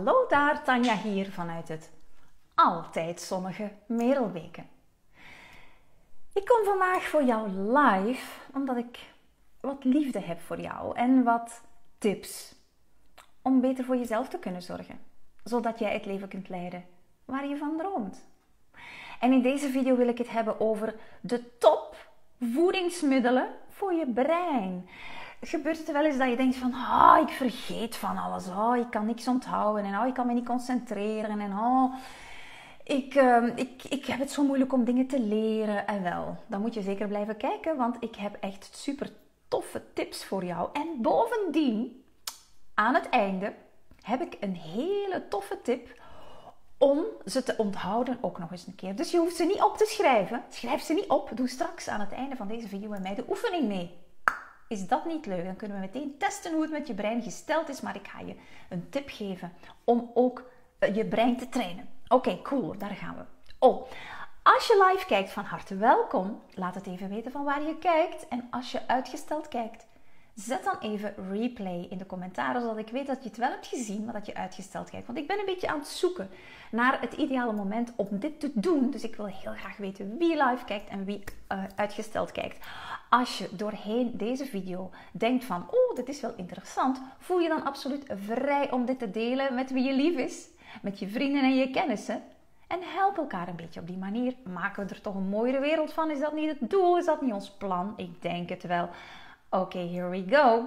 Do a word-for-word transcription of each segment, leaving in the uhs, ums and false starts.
Hallo daar, Tanja hier vanuit het altijd zonnige Merelbeke. Ik kom vandaag voor jou live omdat ik wat liefde heb voor jou en wat tips om beter voor jezelf te kunnen zorgen, zodat jij het leven kunt leiden waar je van droomt. En in deze video wil ik het hebben over de top voedingsmiddelen voor je brein. Gebeurt het wel eens dat je denkt van, oh, ik vergeet van alles, oh, ik kan niks onthouden en oh, ik kan me niet concentreren en oh, ik, uh, ik, ik heb het zo moeilijk om dingen te leren. En wel, dan moet je zeker blijven kijken, want ik heb echt super toffe tips voor jou. En bovendien, aan het einde, heb ik een hele toffe tip om ze te onthouden ook nog eens een keer. Dus je hoeft ze niet op te schrijven. Schrijf ze niet op. Doe straks aan het einde van deze video met mij de oefening mee. Is dat niet leuk? Dan kunnen we meteen testen hoe het met je brein gesteld is. Maar ik ga je een tip geven om ook je brein te trainen. Oké, okay, cool. Daar gaan we. Oh, als je live kijkt, van harte welkom. Laat het even weten van waar je kijkt. En als je uitgesteld kijkt, zet dan even replay in de commentaren, zodat ik weet dat je het wel hebt gezien, maar dat je uitgesteld kijkt. Want ik ben een beetje aan het zoeken naar het ideale moment om dit te doen. Dus ik wil heel graag weten wie live kijkt en wie uh, uitgesteld kijkt. Als je doorheen deze video denkt van, oh, dit is wel interessant, voel je dan absoluut vrij om dit te delen met wie je lief is, met je vrienden en je kennissen. En help elkaar een beetje op die manier. Maken we er toch een mooiere wereld van? Is dat niet het doel? Is dat niet ons plan? Ik denk het wel. Oké, okay, here we go.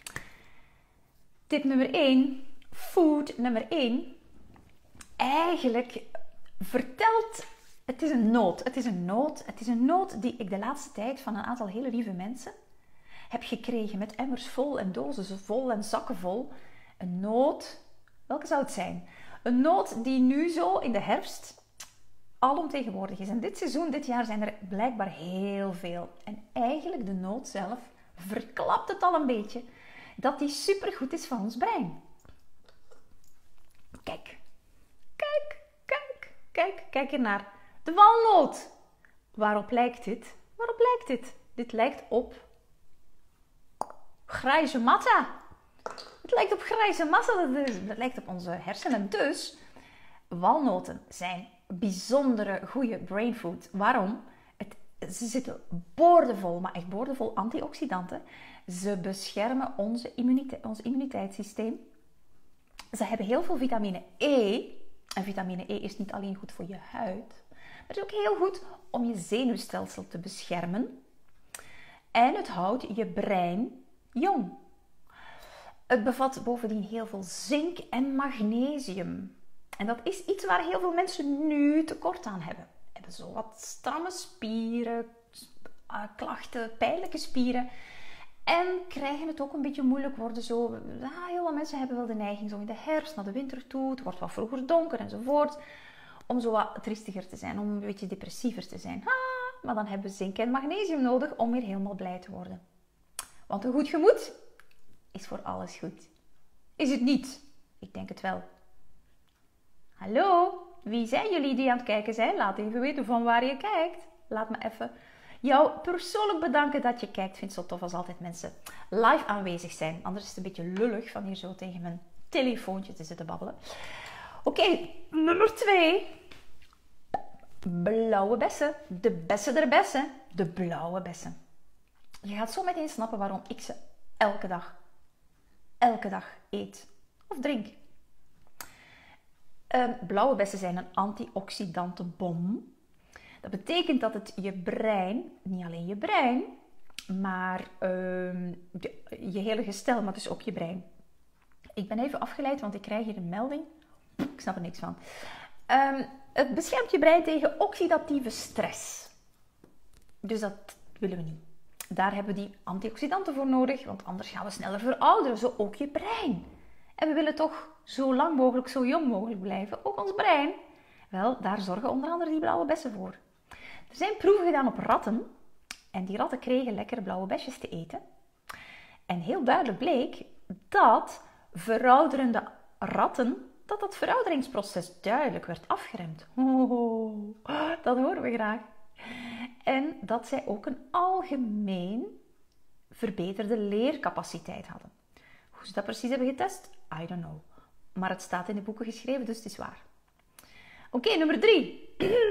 Tip nummer één. Food nummer één. Eigenlijk vertelt... Het is een noot. Het is een noot. Het is een noot die ik de laatste tijd van een aantal hele lieve mensen heb gekregen. Met emmers vol en dozen vol en zakken vol. Een noot. Welke zou het zijn? Een noot die nu zo in de herfst alomtegenwoordig is. En dit seizoen, dit jaar zijn er blijkbaar heel veel. En eigenlijk de noot zelf verklapt het al een beetje dat die supergoed is voor ons brein. Kijk, kijk, kijk, kijk, kijk ernaar. De walnoot. Waarop lijkt dit? Waarop lijkt dit? Dit lijkt op grijze massa. Het lijkt op grijze massa, dat lijkt op onze hersenen. Dus walnoten zijn bijzondere goede brainfood. Waarom? Ze zitten boordevol, maar echt boordevol antioxidanten. Ze beschermen onze immuniteit, ons immuniteitssysteem. Ze hebben heel veel vitamine E. En vitamine E is niet alleen goed voor je huid, maar het is ook heel goed om je zenuwstelsel te beschermen. En het houdt je brein jong. Het bevat bovendien heel veel zink en magnesium. En dat is iets waar heel veel mensen nu tekort aan hebben. Hebben zo wat stramme spieren, klachten, pijnlijke spieren. En krijgen het ook een beetje moeilijk worden. Zo, ah, heel veel mensen hebben wel de neiging zo in de herfst naar de winter toe. Het wordt wat vroeger donker enzovoort. Om zo wat triestiger te zijn, om een beetje depressiever te zijn. Ah, maar dan hebben we zink en magnesium nodig om weer helemaal blij te worden. Want een goed gemoed is voor alles goed. Is het niet? Ik denk het wel. Hallo? Wie zijn jullie die aan het kijken zijn? Laat even weten van waar je kijkt. Laat me even jou persoonlijk bedanken dat je kijkt. Ik vind het zo tof als altijd mensen live aanwezig zijn. Anders is het een beetje lullig van hier zo tegen mijn telefoontje te zitten babbelen. Oké, okay, nummer twee. Blauwe bessen. De bessen der bessen. De blauwe bessen. Je gaat zo meteen snappen waarom ik ze elke dag, elke dag eet of drink. Uh, blauwe bessen zijn een antioxidantenbom. Dat betekent dat het je brein, niet alleen je brein, maar uh, je, je hele gestel, maar dus ook je brein. Ik ben even afgeleid, want ik krijg hier een melding. Ik snap er niks van. Uh, het beschermt je brein tegen oxidatieve stress. Dus dat willen we niet. Daar hebben we die antioxidanten voor nodig, want anders gaan we sneller verouderen. Zo ook je brein. En we willen toch zo lang mogelijk, zo jong mogelijk blijven. Ook ons brein. Wel, daar zorgen onder andere die blauwe bessen voor. Er zijn proeven gedaan op ratten. En die ratten kregen lekker blauwe besjes te eten. En heel duidelijk bleek dat verouderende ratten, dat dat verouderingsproces duidelijk werd afgeremd. Oh, dat horen we graag. En dat zij ook een algemeen verbeterde leercapaciteit hadden. Hoe ze dat precies hebben getest? I don't know. Maar het staat in de boeken geschreven, dus het is waar. Oké, okay, nummer drie.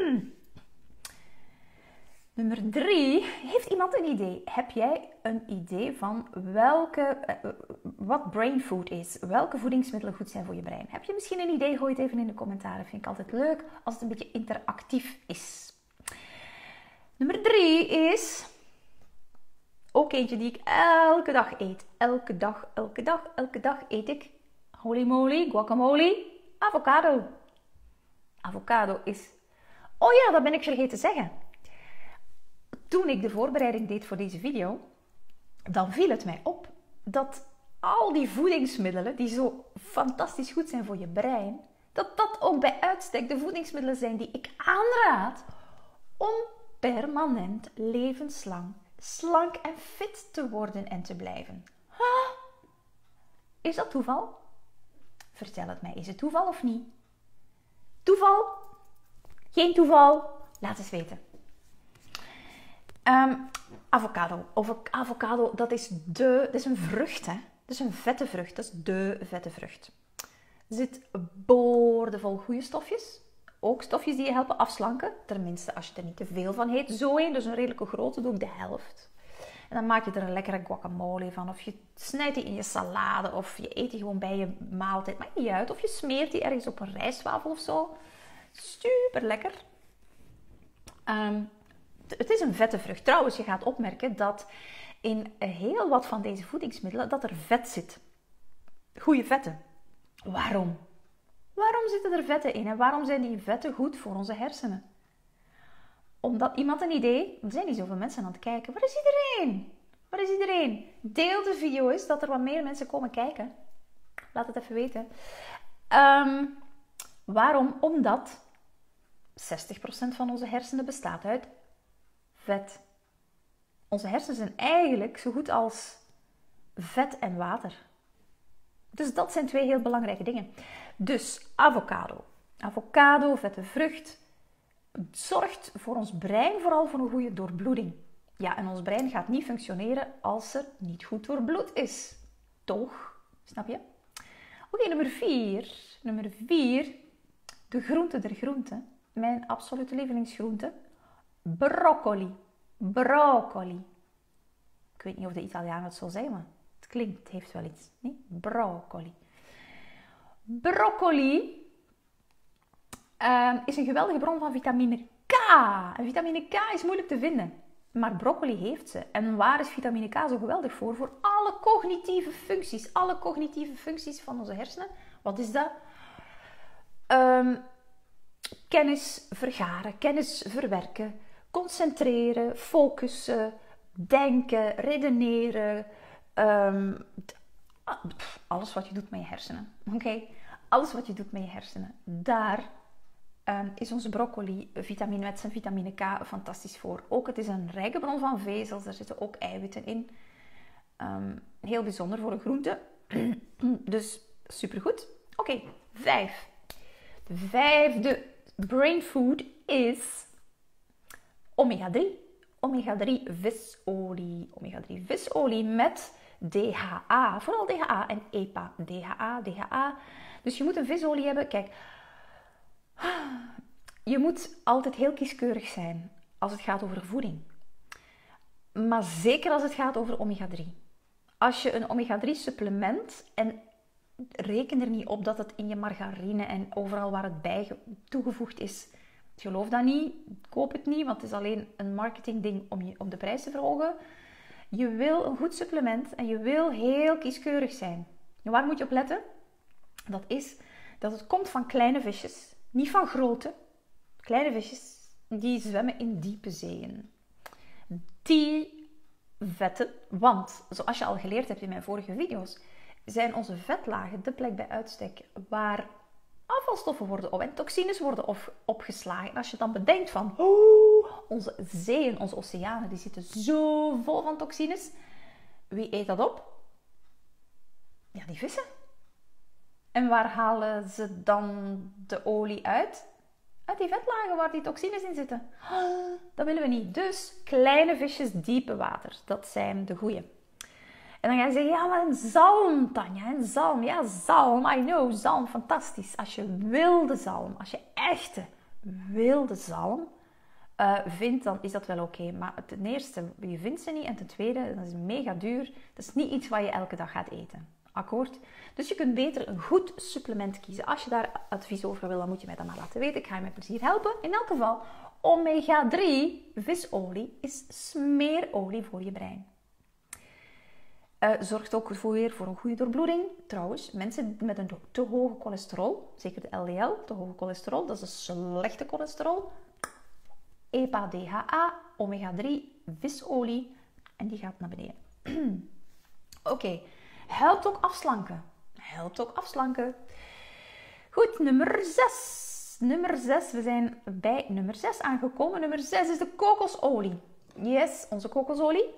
Nummer drie. Heeft iemand een idee? Heb jij een idee van welke, uh, wat brain food is? Welke voedingsmiddelen goed zijn voor je brein? Heb je misschien een idee? Gooi het even in de commentaren. Vind ik altijd leuk als het een beetje interactief is. Nummer drie is ook eentje die ik elke dag eet. Elke dag, elke dag, elke dag eet ik holy moly, guacamole, avocado. Avocado is... Oh ja, dat ben ik vergeten te zeggen. Toen ik de voorbereiding deed voor deze video, dan viel het mij op dat al die voedingsmiddelen die zo fantastisch goed zijn voor je brein, dat dat ook bij uitstek de voedingsmiddelen zijn die ik aanraad om permanent levenslang slank en fit te worden en te blijven. Huh? Is dat toeval? Vertel het mij. Is het toeval of niet? Toeval? Geen toeval? Laat eens weten. Um, avocado. Over avocado, dat is de... Dat is een vrucht, hè. Dat is een vette vrucht. Dat is de vette vrucht. Er zit boordevol goede stofjes. Ook stofjes die je helpen afslanken. Tenminste, als je er niet te veel van eet. Zo één, dus een redelijke grote, doe ik de helft. En dan maak je er een lekkere guacamole van. Of je snijdt die in je salade. Of je eet die gewoon bij je maaltijd. Maakt niet uit. Of je smeert die ergens op een rijstwafel of zo. Super lekker. Um, het is een vette vrucht. Trouwens, je gaat opmerken dat in heel wat van deze voedingsmiddelen dat er vet zit. Goede vetten. Waarom? Waarom zitten er vetten in? En waarom zijn die vetten goed voor onze hersenen? Omdat iemand een idee... Er zijn niet zoveel mensen aan het kijken. Waar is iedereen? Waar is iedereen? Deel de video eens, dat er wat meer mensen komen kijken. Laat het even weten. Um, waarom? Omdat zestig procent van onze hersenen bestaat uit vet. Onze hersenen zijn eigenlijk zo goed als vet en water. Dus dat zijn twee heel belangrijke dingen. Dus avocado. Avocado, vette vrucht, zorgt voor ons brein vooral voor een goede doorbloeding. Ja, en ons brein gaat niet functioneren als er niet goed doorbloed is. Toch? Snap je? Oké, okay, nummer vier. Nummer vier. De groente der groenten. Mijn absolute lievelingsgroente. Broccoli. Broccoli. Ik weet niet of de Italiaan het zo zei, maar het klinkt, het heeft wel iets. Nee? Broccoli. Broccoli uh, is een geweldige bron van vitamine K. En vitamine K is moeilijk te vinden. Maar broccoli heeft ze. En waar is vitamine K zo geweldig voor? Voor alle cognitieve functies. Alle cognitieve functies van onze hersenen. Wat is dat? Um, kennis vergaren, kennis verwerken, concentreren, focussen, denken, redeneren. Um, alles wat je doet met je hersenen. Oké? Okay? Alles wat je doet met je hersenen. Daar um, is onze broccoli, vitamine met zijn vitamine K, fantastisch voor. Ook het is een rijke bron van vezels. Er zitten ook eiwitten in. Um, heel bijzonder voor een groente. Dus supergoed. Oké, okay, vijf. De vijfde brain food is omega drie. omega drie visolie. omega drie visolie met D H A. Vooral D H A en E P A. D H A, D H A. Dus je moet een visolie hebben. Kijk, je moet altijd heel kieskeurig zijn als het gaat over voeding. Maar zeker als het gaat over omega drie. Als je een omega drie supplement, en reken er niet op dat het in je margarine en overal waar het bij toegevoegd is. Geloof dat niet, koop het niet, want het is alleen een marketingding om, je, om de prijs te verhogen. Je wil een goed supplement en je wil heel kieskeurig zijn. En waar moet je op letten? Dat is dat het komt van kleine visjes, niet van grote. Kleine visjes die zwemmen in diepe zeeën. Die vetten, want zoals je al geleerd hebt in mijn vorige video's, zijn onze vetlagen de plek bij uitstek waar afvalstoffen worden op en toxines worden op, opgeslagen. En als je dan bedenkt van, oh, onze zeeën, onze oceanen, die zitten zo vol van toxines. Wie eet dat op? Ja, die vissen. En waar halen ze dan de olie uit? Uit die vetlagen waar die toxines in zitten. Dat willen we niet. Dus kleine visjes, diepe water. Dat zijn de goeie. En dan ga je zeggen, ja, maar een zalm, Tanja, een zalm. Ja, zalm, I know, zalm, fantastisch. Als je wilde zalm, als je echte wilde zalm uh, vindt, dan is dat wel oké. Okay. Maar ten eerste, je vindt ze niet. En ten tweede, dat is mega duur. Dat is niet iets wat je elke dag gaat eten. Akkoord? Dus je kunt beter een goed supplement kiezen. Als je daar advies over wil, dan moet je mij dat maar laten weten. Ik ga je met plezier helpen. In elk geval, omega drie visolie is smeerolie voor je brein. Uh, zorgt ook voor, weer voor een goede doorbloeding. Trouwens, mensen met een te hoge cholesterol, zeker de L D L, te hoge cholesterol, dat is een slechte cholesterol. E P A, D H A, omega drie, visolie en die gaat naar beneden. Oké, okay. Helpt ook afslanken. Helpt ook afslanken. Goed, nummer zes. Nummer zes, we zijn bij nummer zes aangekomen. Nummer zes is de kokosolie. Yes, onze kokosolie.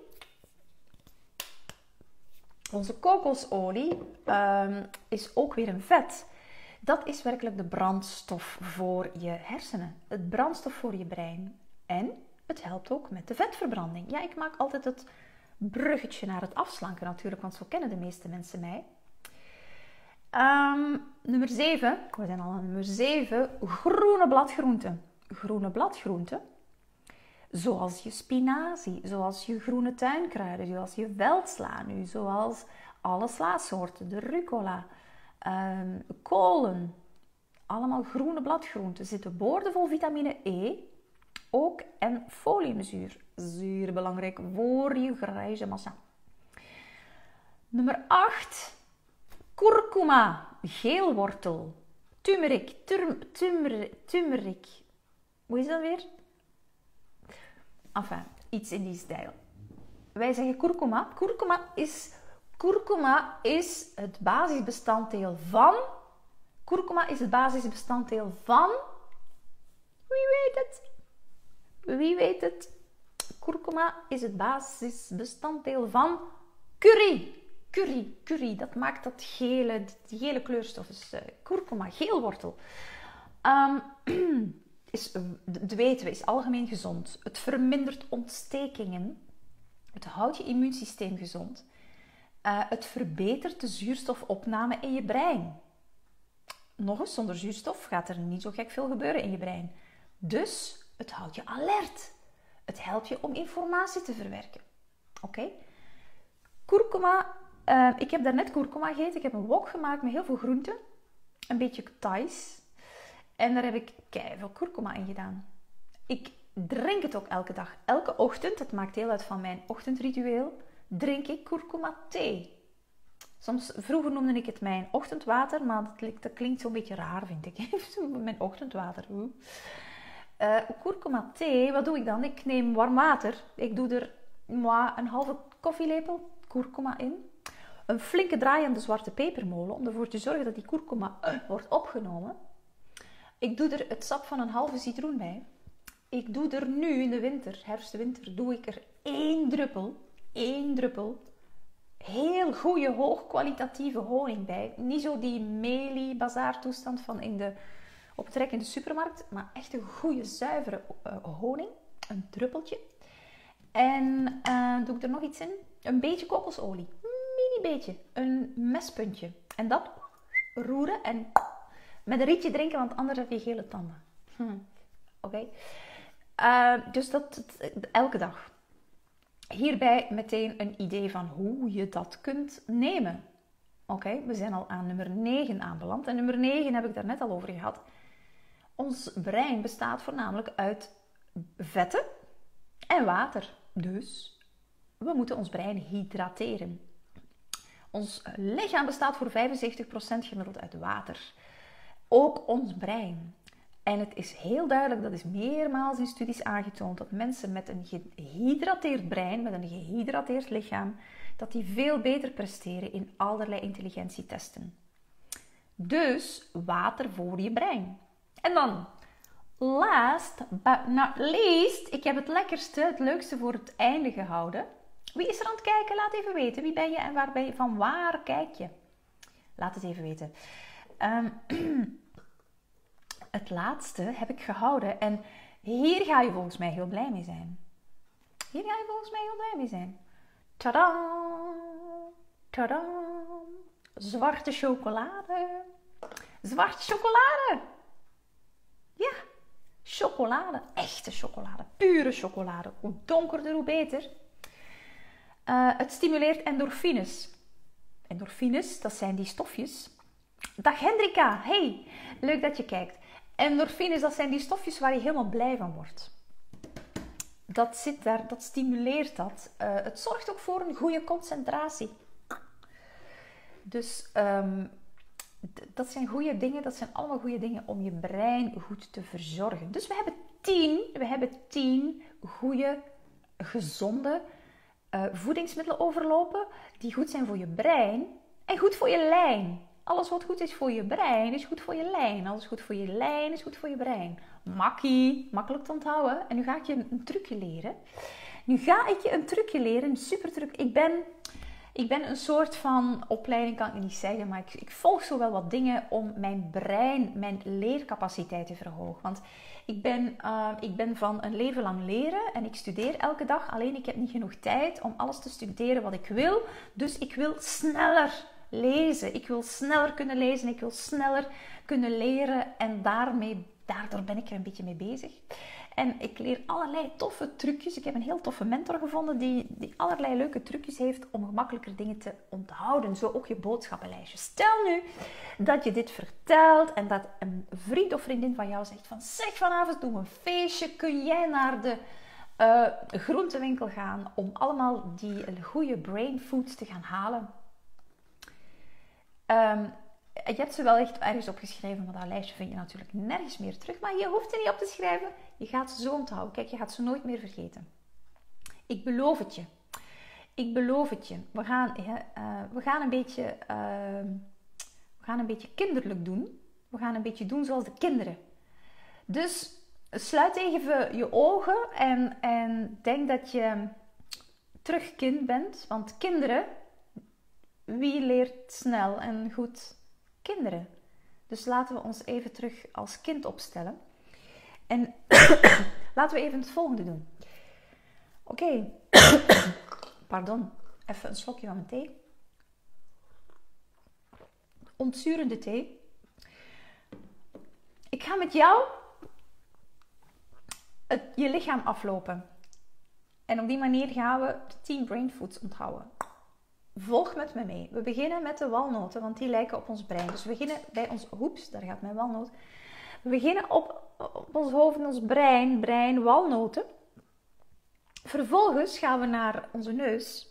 Onze kokosolie um, is ook weer een vet. Dat is werkelijk de brandstof voor je hersenen. Het brandstof voor je brein. En het helpt ook met de vetverbranding. Ja, ik maak altijd het bruggetje naar het afslanken natuurlijk, want zo kennen de meeste mensen mij. Um, nummer zeven. We zijn al aan nummer zeven. Groene bladgroenten. Groene bladgroenten. Zoals je spinazie, zoals je groene tuinkruiden, zoals je veldsla nu, zoals alle slaasoorten, de rucola, um, kolen. Allemaal groene bladgroenten. Zitten boordevol vitamine E, ook en foliumzuur. Zuur belangrijk voor je grijze massa. Nummer acht. Kurkuma, geelwortel, turmeric, turm, turmeric, turmeric. Hoe is dat weer? Enfin, iets in die stijl. Wij zeggen kurkuma. Kurkuma is, kurkuma is het basisbestanddeel van... Kurkuma is het basisbestanddeel van... Wie weet het? Wie weet het? Kurkuma is het basisbestanddeel van curry. Curry, curry. Dat maakt dat gele, die gele kleurstof. Dus uh, kurkuma, geelwortel. Um, is, dat weten we, is algemeen gezond. Het vermindert ontstekingen. Het houdt je immuunsysteem gezond. Uh, het verbetert de zuurstofopname in je brein. Nog eens, zonder zuurstof gaat er niet zo gek veel gebeuren in je brein. Dus het houdt je alert. Het helpt je om informatie te verwerken. Oké? Okay? Kurkuma. Uh, ik heb daarnet kurkuma gegeten. Ik heb een wok gemaakt met heel veel groenten. Een beetje Thais. En daar heb ik keiveel kurkuma in gedaan. Ik drink het ook elke dag. Elke ochtend, het maakt deel uit van mijn ochtendritueel, drink ik kurkuma thee. Soms, vroeger noemde ik het mijn ochtendwater, maar dat klinkt, dat klinkt zo'n beetje raar, vind ik. Mijn ochtendwater. Uh, kurkuma thee, wat doe ik dan? Ik neem warm water. Ik doe er moi, een halve koffielepel kurkuma in. Een flinke draai aan de zwarte pepermolen, om ervoor te zorgen dat die kurkuma uh, wordt opgenomen. Ik doe er het sap van een halve citroen bij. Ik doe er nu in de winter, herfst-winter, doe ik er één druppel, één druppel, heel goede, hoogkwalitatieve honing bij. Niet zo die melie bazaartoestand van in de, op het rek in de supermarkt, maar echt een goede, zuivere uh, honing. Een druppeltje. En uh, doe ik er nog iets in? Een beetje kokosolie. Mini beetje. Een mespuntje. En dat roeren en met een rietje drinken, want anders heb je gele tanden. Hm. Oké. Okay. Uh, dus dat elke dag. Hierbij meteen een idee van hoe je dat kunt nemen. Oké, okay, we zijn al aan nummer negen aanbeland. En nummer negen heb ik daar net al over gehad. Ons brein bestaat voornamelijk uit vetten en water. Dus we moeten ons brein hydrateren. Ons lichaam bestaat voor vijfenzeventig procent gemiddeld uit water. Ook ons brein. En het is heel duidelijk, dat is meermaals in studies aangetoond, dat mensen met een gehydrateerd brein, met een gehydrateerd lichaam, dat die veel beter presteren in allerlei intelligentietesten. Dus water voor je brein. En dan, last but not least, ik heb het lekkerste, het leukste voor het einde gehouden. Wie is er aan het kijken? Laat even weten. Wie ben je en waar ben je? Van waar kijk je? Laat het even weten. Um, het laatste heb ik gehouden. En hier ga je volgens mij heel blij mee zijn. Hier ga je volgens mij heel blij mee zijn. Tadaa! Tadaa! Zwarte chocolade. Zwarte chocolade. Ja, chocolade. Echte chocolade. Pure chocolade. Hoe donkerder, hoe beter. Uh, het stimuleert endorfines. Endorfines, dat zijn die stofjes. Dag Hendrika. Hey, leuk dat je kijkt. Endorfines, dat zijn die stofjes waar je helemaal blij van wordt. Dat zit daar, dat stimuleert dat. Uh, het zorgt ook voor een goede concentratie. Dus um, d- dat zijn goede dingen, dat zijn allemaal goede dingen om je brein goed te verzorgen. Dus we hebben tien, we hebben tien goede, gezonde uh, voedingsmiddelen overlopen die goed zijn voor je brein en goed voor je lijn. Alles wat goed is voor je brein is goed voor je lijn. Alles goed voor je lijn is goed voor je brein. Makkie, makkelijk te onthouden. En nu ga ik je een, een trucje leren. Nu ga ik je een trucje leren, een super truc. Ik ben, ik ben een soort van opleiding, kan ik niet zeggen, maar ik, ik volg zo wel wat dingen om mijn brein, mijn leercapaciteit te verhogen. Want ik ben, uh, ik ben van een leven lang leren en ik studeer elke dag. Alleen ik heb niet genoeg tijd om alles te studeren wat ik wil. Dus ik wil sneller lezen. Ik wil sneller kunnen lezen. Ik wil sneller kunnen leren. En daarmee, daardoor ben ik er een beetje mee bezig. En ik leer allerlei toffe trucjes. Ik heb een heel toffe mentor gevonden die, die allerlei leuke trucjes heeft om gemakkelijker dingen te onthouden. Zo ook je boodschappenlijstje. Stel nu dat je dit vertelt en dat een vriend of vriendin van jou zegt van zeg, vanavond doen we een feestje. Kun jij naar de uh, groentewinkel gaan om allemaal die goede brain foods te gaan halen? Um, je hebt ze wel echt ergens opgeschreven, maar dat lijstje vind je natuurlijk nergens meer terug. Maar je hoeft er niet op te schrijven. Je gaat ze zo onthouden. Kijk, je gaat ze nooit meer vergeten. Ik beloof het je. Ik beloof het je. We gaan, uh, we gaan, een, beetje, uh, we gaan een beetje kinderlijk doen. We gaan een beetje doen zoals de kinderen. Dus sluit even je ogen en, en denk dat je terug kind bent. Want kinderen, wie leert snel en goed? Kinderen. Dus laten we ons even terug als kind opstellen. En laten we even het volgende doen. Oké. Okay. Pardon. Even een slokje van mijn thee. Ontzurende thee. Ik ga met jou het, je lichaam aflopen. En op die manier gaan we de tien brain foods onthouden. Volg met me mee. We beginnen met de walnoten, want die lijken op ons brein. Dus we beginnen bij ons... Oeps, daar gaat mijn walnoot. We beginnen op, op ons hoofd en ons brein. Brein, walnoten. Vervolgens gaan we naar onze neus.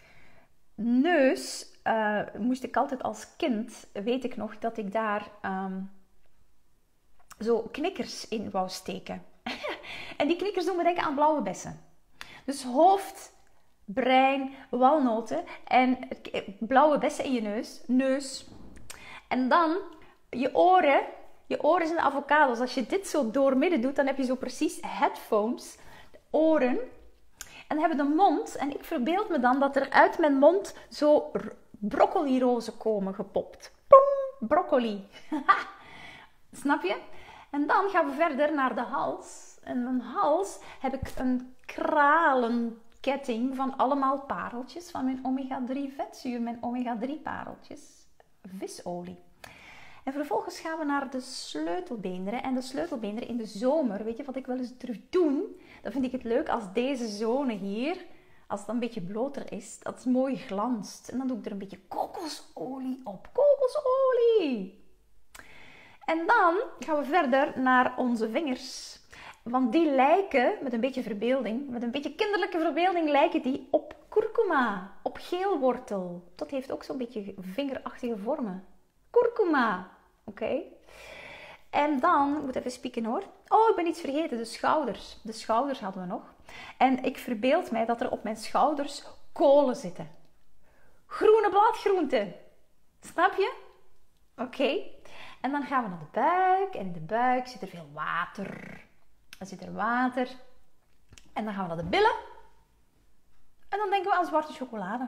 Neus uh, moest ik altijd als kind, weet ik nog, dat ik daar um, zo knikkers in wou steken. En die knikkers doen me denken aan blauwe bessen. Dus hoofd... brein, walnoten en blauwe bessen in je neus. Neus. En dan je oren. Je oren zijn de avocados. Als je dit zo doormidden doet, dan heb je zo precies headphones. De oren. En dan hebben we de mond. En ik verbeeld me dan dat er uit mijn mond zo broccoli-rozen komen gepopt. Poem, broccoli. Snap je? En dan gaan we verder naar de hals. En mijn hals heb ik een kralen ketting van allemaal pareltjes van mijn omega drie vetzuur, mijn omega drie pareltjes, visolie. En vervolgens gaan we naar de sleutelbeenderen. En de sleutelbeenderen in de zomer, weet je wat ik wel eens terug doe? Dan vind ik het leuk als deze zone hier, als het een beetje bloter is, dat het mooi glanst. En dan doe ik er een beetje kokosolie op. Kokosolie! En dan gaan we verder naar onze vingers. Want die lijken, met een beetje verbeelding, met een beetje kinderlijke verbeelding, lijken die op kurkuma, op geelwortel. Dat heeft ook zo'n beetje vingerachtige vormen. Kurkuma, oké. Okay. En dan, ik moet even spieken hoor. Oh, ik ben iets vergeten, de schouders. De schouders hadden we nog. En ik verbeeld mij dat er op mijn schouders kolen zitten. Groene bladgroenten. Snap je? Oké. Okay. En dan gaan we naar de buik. En in de buik zit er veel water. Dan zit er water. En dan gaan we naar de billen. En dan denken we aan zwarte chocolade.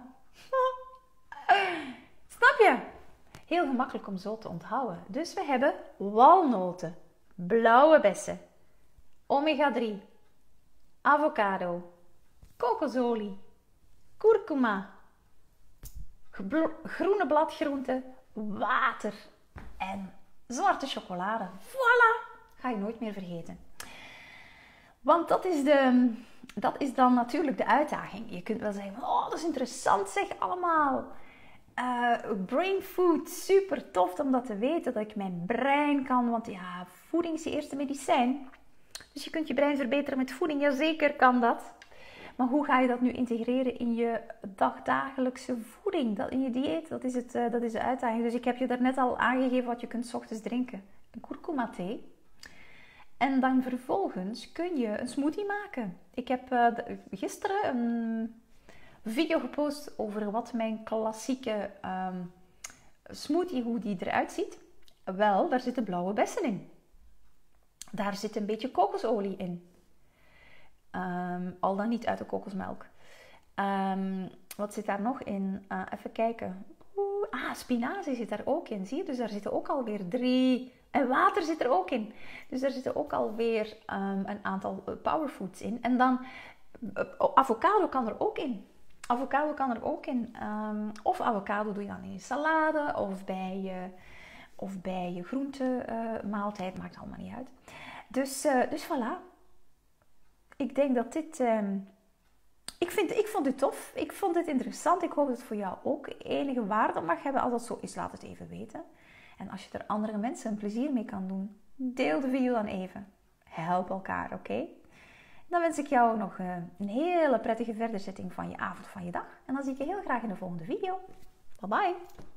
Snap je? Heel gemakkelijk om zo te onthouden. Dus we hebben walnoten, blauwe bessen, omega drie, avocado, kokosolie, kurkuma, groene bladgroenten, water en zwarte chocolade. Voilà! Ga je nooit meer vergeten. Want dat is, de, dat is dan natuurlijk de uitdaging. Je kunt wel zeggen, oh, dat is interessant zeg allemaal. Uh, brain food, super tof om dat te weten, dat ik mijn brein kan. Want ja, voeding is je eerste medicijn. Dus je kunt je brein verbeteren met voeding. Jazeker kan dat. Maar hoe ga je dat nu integreren in je dagdagelijkse voeding? Dat in je dieet, dat is, het, uh, dat is de uitdaging. Dus ik heb je daarnet al aangegeven wat je kunt 's ochtends drinken. Een kurkuma thee. En dan vervolgens kun je een smoothie maken. Ik heb uh, gisteren een video gepost over wat mijn klassieke um, smoothie, hoe die eruit ziet. Wel, daar zitten blauwe bessen in. Daar zit een beetje kokosolie in. Um, al dan niet uit de kokosmelk. Um, wat zit daar nog in? Uh, even kijken. Oeh, ah, spinazie zit daar ook in. Zie je? Dus daar zitten ook alweer drie... En water zit er ook in. Dus daar zitten ook alweer um, een aantal powerfoods in. En dan... Uh, avocado kan er ook in. Avocado kan er ook in. Um, of avocado doe je dan in je salade. Of bij je, of bij je groente uh, maaltijd. Maakt allemaal niet uit. Dus, uh, dus voilà. Ik denk dat dit... Um, ik, vind, ik vond dit tof. Ik vond dit interessant. Ik hoop dat het voor jou ook enige waarde mag hebben. Als dat zo is, laat het even weten. En als je er andere mensen een plezier mee kan doen, deel de video dan even. Help elkaar, oké? Okay? Dan wens ik jou nog een hele prettige verderzetting van je avond, van je dag. En dan zie ik je heel graag in de volgende video. Bye bye!